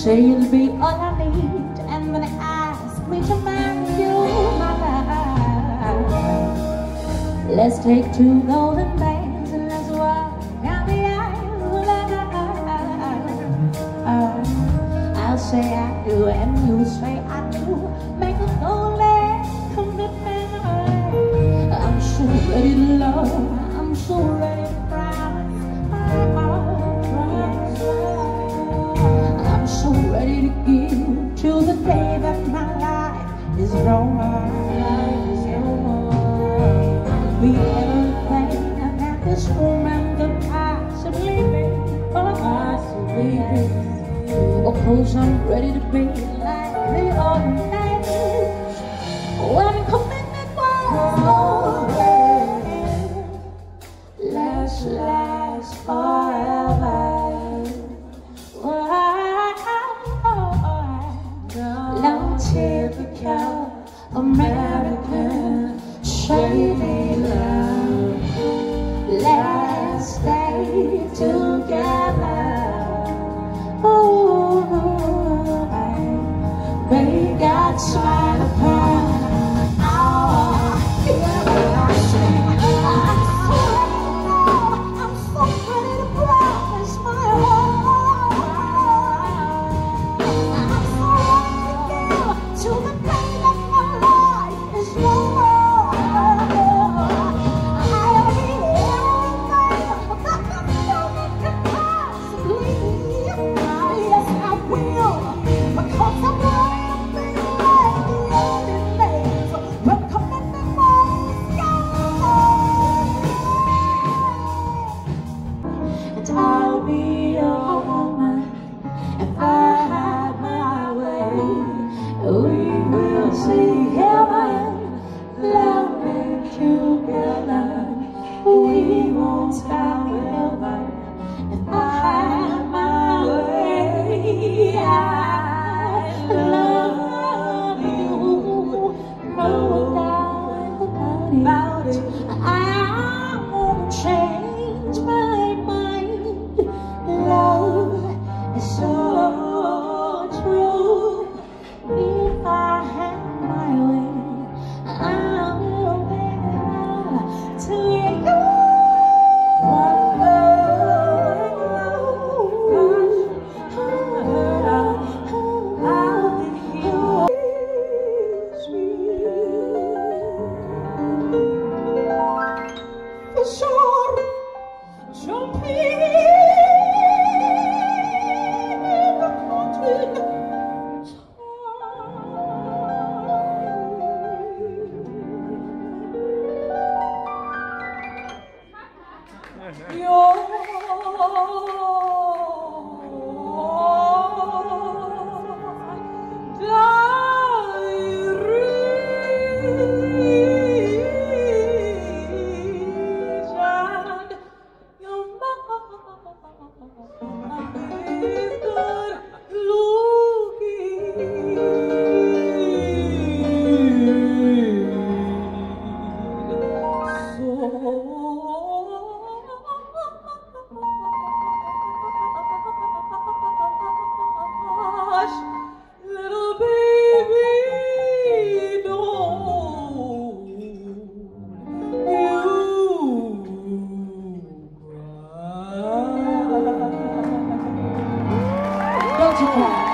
say you'll be all I need, and when they ask me to marry you, my love, let's take two golden bands and let's walk down the aisle. I'll say I do and you say I do, make a golden commitment. I'm so ready to love, I'm so ready to promise my heart. I'm so ready to give till the day that my life is over. Be everything that this woman could possibly be. Oh, 'cause I'm ready to be like the old days when commitment was over. Let's last forever. No typical American shady love. Let's stay together. May God smile upon our everlasting. I'm so ready to promise my heart. I'm so ready to give till the day that my life is over. I'll be everything that the woman can possibly be. Yes, I will, because I'm ready. I'll be your woman if I have my way. We will see heaven, loving together. We won't stop ever if I have my way. I love you, no doubt about it. I won't change my mind. Love is so true. If I have my way, I will make love to you. For sure, jumping little baby, don't you cry.